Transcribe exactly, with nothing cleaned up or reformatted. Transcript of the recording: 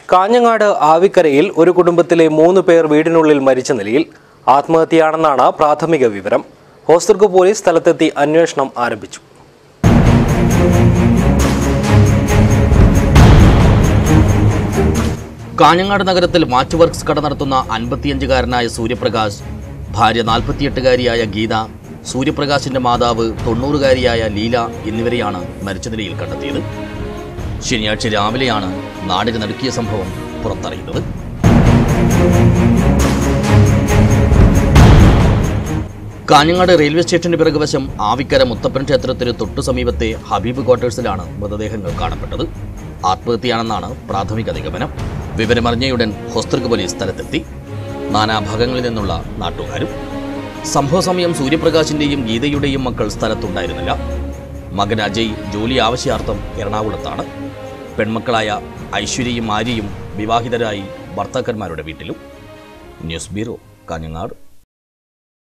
കാഞ്ഞങ്ങാട് ആവിക്കരയിൽ ഒരു കുടുംബത്തിലെ മൂന്ന് പേർ വീടിനുള്ളിൽ മരിച്ച നിലയിൽ ആത്മഹത്യയാണെന്നാണ് പ്രാഥമിക വിവരം. ഹോസ്ദുർഗ് പോലീസ് സ്ഥലത്തെത്തി അന്വേഷണം ആരംഭിച്ചു. കാഞ്ഞങ്ങാട് നഗരത്തിൽ മാച്ച് വർക്ക്സ് കട നടത്തുന്ന അൻപത്തിയഞ്ചുകാരനായ സൂര്യപ്രകാശ്, ഭാര്യ നാൽപ്പത്തിയെട്ടുകാരിയായ ഗീത, സൂര്യപ്രകാശിന്റെ മാതാവ് തൊണ്ണൂറുകാരിയായ ലീല എന്നിവരെയാണ് മരിച്ച നിലയിൽ കണ്ടെത്തിയത്. ശനിയാഴ്ച രാവിലെയാണ് നാടിന് നടുക്കിയ സംഭവം പുറത്തറിയുന്നത്. കാഞ്ഞങ്ങാട് റെയിൽവേ സ്റ്റേഷന് പിറകുവശം ആവിക്കര മുത്തപ്പൻ ക്ഷേത്രത്തിന് തൊട്ടു സമീപത്തെ ഹബീബ് ക്വാർട്ടേഴ്സിലാണ് മൃതദേഹങ്ങൾ കാണപ്പെട്ടത്. ആത്മഹത്യയാണെന്നാണ് പ്രാഥമിക നിഗമനം. വിവരമറിഞ്ഞയുടൻ ഹോസ്ദുർഗ് പോലീസ് സ്ഥലത്തെത്തി. നാനാഭാഗങ്ങളിൽ നിന്നുള്ള നാട്ടുകാരും. സംഭവ സമയം സൂര്യപ്രകാശിന്റെയും ഗീതയുടെയും മക്കൾ സ്ഥലത്തുണ്ടായിരുന്നില്ല. മകൻ അജയ് ജോലി ആവശ്യാർത്ഥം എറണാകുളത്താണ്. പെൺമക്കളായ ഐശ്വര്യയും ആര്യയും വിവാഹിതരായി ഭർത്താക്കന്മാരുടെ വീട്ടിലും. News bureau, Kanhangad.